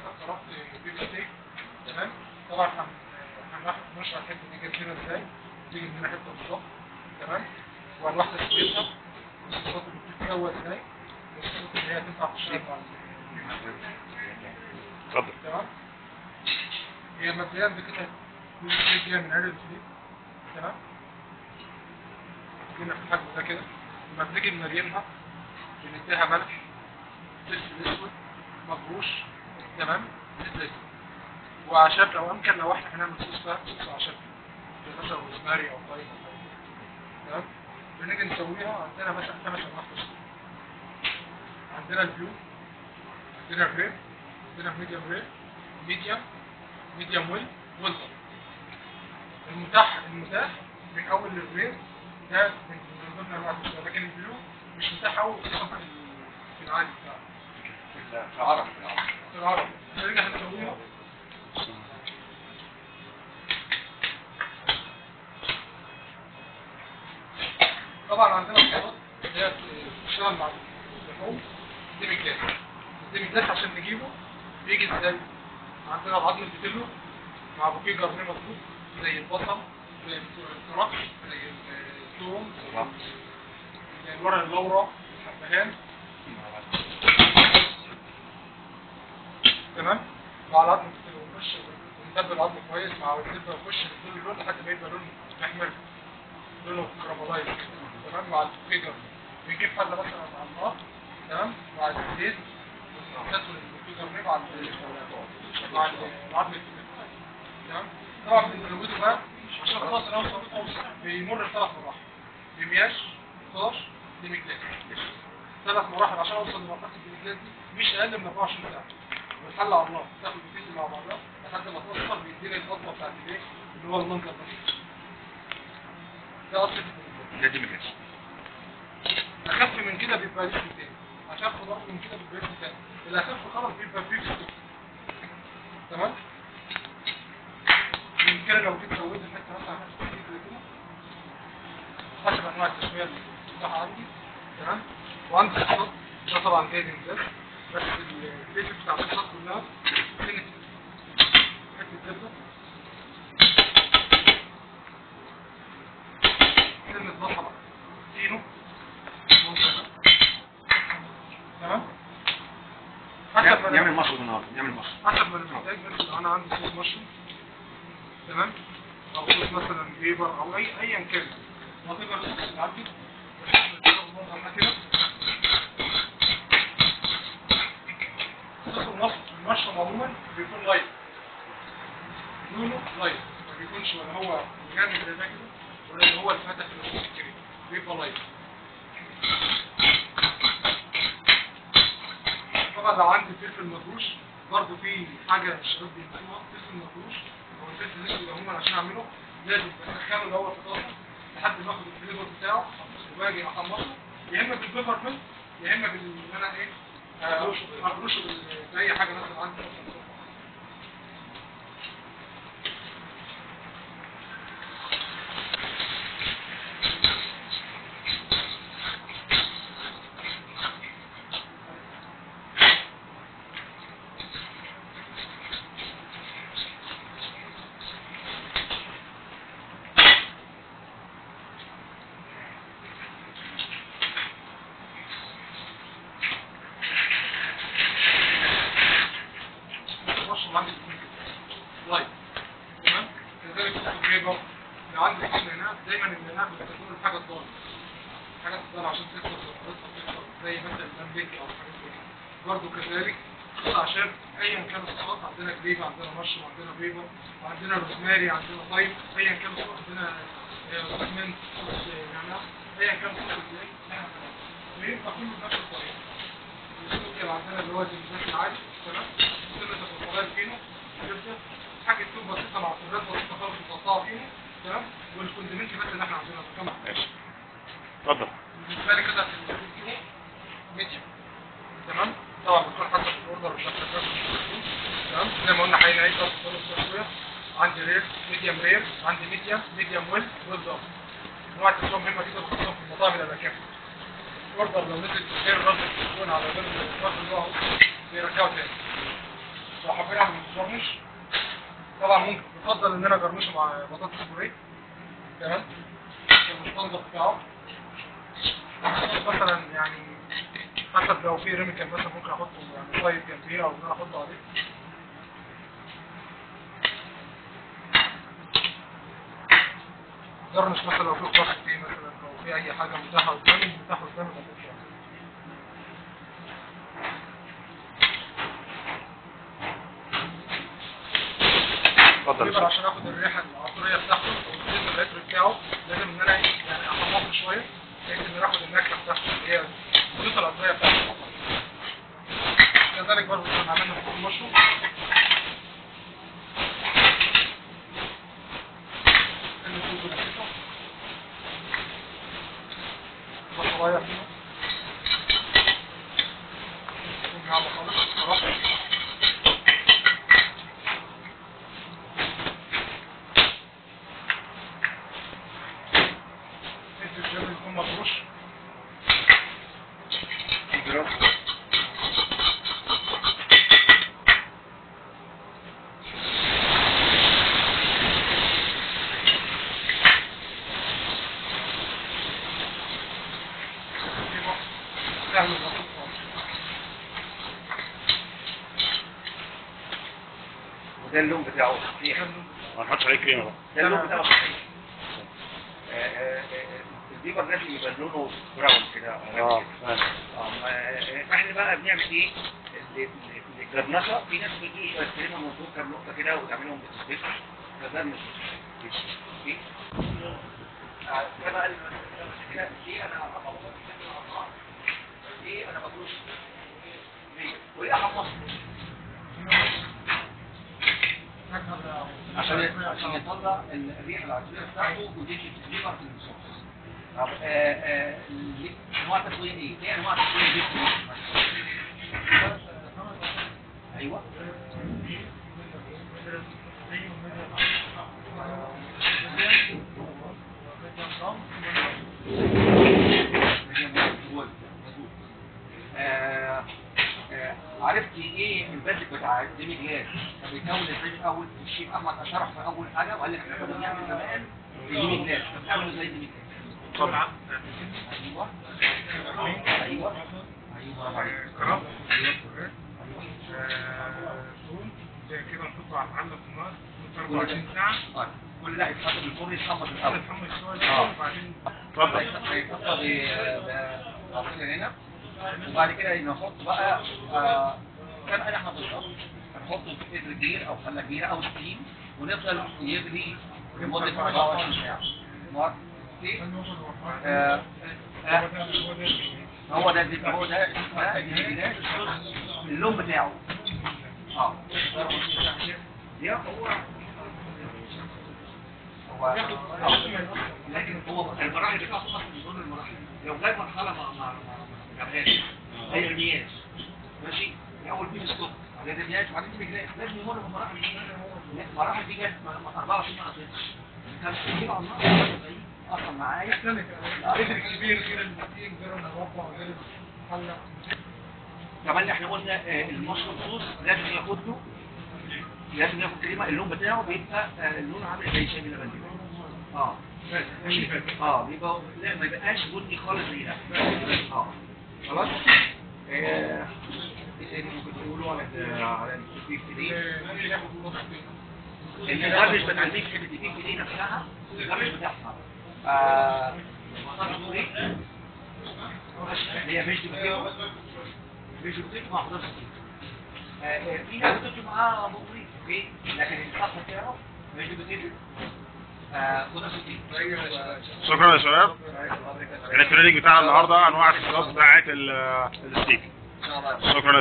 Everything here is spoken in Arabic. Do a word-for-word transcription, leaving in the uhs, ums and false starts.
انت اخترت بيف ستيك تمام. طبعا هناخد نشرح الحته دي جت لنا ازاي، تيجي مننا حته بالظبط تمام، وهنروح تسويتها والصوصات اللي بتتسوى ازاي، والصوصات اللي هي تنفع تشتغل مع اتفضل. تمام. هي مبدئيا بكده البيف ستيك جايه من عرق الفليك تمام. جينا في الحجم ده كده، لما بنيجي نمرينها بنديها ملح، فلفل اسود مفروش تمام، زيت زيتون وأعشاب لو أمكن. لو احنا هنعمل صوص بقى صوص أعشاب زي مثلا روزماري أو طيب أو طيب تمام. بنيجي نسويها عندنا مثلا خمس أنواع صوص. عندنا البيو، عندنا الريب، عندنا ميديوم ريب، ميديوم ميديوم ويل ويل. المتاح المتاح من أول الريب ده من ضمن أنواع الصوص، لكن البيو مش متاح أوي خصوصا في في العادي بتاعه. في العرب في العرب في العرب نرجع نسويها. طبعا عندنا الصوصات اللي هي بتشتغل مع اللحوم ديمي جلاس. الديمي جلاس عشان نجيبه بيجي ازاي؟ عندنا العظم البتلو مع بوكيه جرنيه مظبوط زي البصل زي الفراخ زي الثوم زي الورق اللورا الحبهان تمام. مع العظم البتلو ونخش ونتبل العظم كويس مع الزبده ونخش نديله اللون لحد ما يبقى لونه محمر لونه كراملايز تمام. مع الفيجر بنجيب حله مثلا على النار تمام مع الزيت ونسخن الفيجر مع مع العظم تمام. طبعا بنزوده بقى عشان خاطر اوصل اوصل بيمر بثلاث مراحل، بمياش خضار ديميجلاس، ثلاث مراحل عشان اوصل لمرحله الديميجلاس دي مش اقل من أربعة وعشرين ساعه. والحله على النار تاخد الفيز مع بعضها لحد ما توصل بيدينا الخطوه بتاعت الايه اللي هو المنظر ده. ده اصل ده ديميجلاس. اخف من كده بيبقى اسم تاني، اخف برضه من كده بيبقى اسم تاني، الاخف خلاص بيبقى بيف ستيك تمام. من كده لو جيت سويت الحته مثلا حته كده حسب انواع التسويه اللي بتاعها عندي تمام. وعندي الصوصات ده طبعا جاي من ده، بس البيت بتاع الصوصات كلها سنه حته زبده سنه بصله زينو تمام. حسب ما نعمل مشروب النهارده نعمل مشروب حسب ما انا محتاج. مثلا انا عندي صوص مشروم تمام او صوص مثلا بيبر او اي ايا كان وظيفه الصوص اللي عندي كده. صوص المشروم عموما بيكون لايت لونه لايت، ما بيكونش ولا هو جامد زي ده كده ولا اللي هو الفاتح في الصوص الكريم، بيبقى لايت. طبعا لو عندي فلفل مفروش برضه في حاجه الشباب بيعملوها، فلفل مفروش او الفلفل الاسود عموما عشان اعمله لازم اسخنه الاول في طاسه لحد ما اخد الفليفر بتاعه وباجي احمصه يا اما بالبيبر ميل يا اما بال انا ايه افرشه باي حاجه مثلا عندي. عندي لايت تمام. كذلك صوص البيبر لو عندي صوص النعناع دايما النعناع بستخدمه الحاجه الضاره، حاجه الضاره عشان تكسر تكسر زي مثلا البامبيك او حاجات زي كده. برضه كذلك صوص اعشاب ايا كان الصوصات، عندنا جريبه عندنا مشروم عندنا بيبر وعندنا روزماري عندنا طيب ايا كان الصوص، عندنا روزمنت صوص نعناع ايا كان الصوص ازاي بيبقى كله بنفس الطريقه. السكر عندنا اللي هو الزيت العادي تمام، سنه الفطاير فينو زبده حاجه تكون بسيطه مع خضروات بسيطه خالص متقطعه فينو تمام، والكوندمنت بس اللي احنا عايزينها كمان. ماشي اتفضل. بالنسبه لي كده في ميديوم تمام. طبعا بتكون حسب الاوردر والشكل تمام. زي ما قلنا حاليا عايز اصل التسويه عندي رير ميديوم رير عندي ميديوم ميديوم ويل ويل دارك. انواع التسويه مهمه جدا خصوصا في المطاعم الامريكيه. اوردر لو نزل غير الرد يكون على غير الرد اللي هو بيرجعه تاني. يفضل ان انا اجرنشه مع بطاطس بوريه. تمام. المستنضف بتاعه مثلا يعني حسب لو في ريميكال مثلا ممكن احطه يعني طيب جنبيه او ان انا احطه عليه. جرنش مثلا لو في خضار كتير مثلا لو في اي حاجه متاحه قدامي متاحه قدامي بحطها. اتفضل. عشان اخد الريحه العطريه بتاعته والزيت العطري بتاعه لازم ان انا يعني احمصه شويه بحيث ان انا اخد النكهه بتاعته اللي هي الزيوت العطريه بتاعته. كذلك برضه احنا عملنا فوق المشروم بصلايه فيه تكون ناعمه خالص بصراحه. الجبن يكون مفروش سهل وبسيط خالص. وده اللون بتاعه صحيح. ما نحطش عليه كريمه بقى. ده اللون بتاعه صحيح. البيبر لازم يبقى لونه براون كده. اه احنا بقى بنعمل ايه؟ الجرنشه في ناس بتجي شويه كريمه من كام نقطه كده وتعملهم بالسبيشال فده مش ايه؟ ده بقى كده دي انا دي انا بدوش ليه؟ وليه احمص؟ عشان عشان يطلع الريحه العطريه بتاعته وتدي الفليفر في الصوص. طب انواع تسويه ايه؟ ايه انواع تسويه البيت؟ ايوه عرفتي ايه البدل بتاع الديمي جلاس؟ كان بيكون ازاي الاول؟ الشيف احمد اشرح في اول حاجه وقال لك احنا كنا بنعمل زمان الديمي جلاس، بنعمله ازاي الديمي جلاس؟ طبعا. ايوه ايوه ايوه عليك. كرم ثوم زي كده نحطه على العلة في النار لمدة أربعة وعشرين ساعة. كل ده هيتحط في الفرن يتحمص الاول. يتحمص شوية وبعدين اتفضل. هيتحط بعصير هنا وبعد كده نحط بقى آه كان احنا بالظبط هنحطه في قدر كبير او حله كبيره او ستيم ونفضل يغلي لمده أربعة وعشرين ساعه. نار آه آه هو ده هو ده ده اللون بتاعه. اه ده هو هو لكن هو المراحل بتاعته اصلا من ضمن المراحل. لو جاي مرحله ما ما ما جابهاش هي المياه ماشي الاول في ستوب بعدين المياه وبعدين بيجي لازم يمر بمراحل. المراحل دي جت أربعة وعشرين ما قطعتش كان في على النار اصلا معايا قدر كبير كده المتين غير المربع غير الحلة. كمان احنا قلنا المشروب صوص لازم ياخد له لازم ياخد كريمه اللون بتاعه بيبقى اللون عامل زي شاي اللبن اه اه بيبقى لا ما يبقاش بني خالص زي ده. اه خلاص. ايه تاني ممكن تقولوا على على الفيك دي؟ الجرش بتاع الفيك دي نفسها الجرش بتاعها اه هي مش بتجيبه مش بتجيبه مع خضار كتير. في ناس بتجيب معاها بطريق اوكي لكن الخاص بتاعه مش بتجيبه خضار كتير. شكرا يا شباب. كان التريننج بتاعنا النهارده انواع الصوصات بتاعت الستيك. شكرا.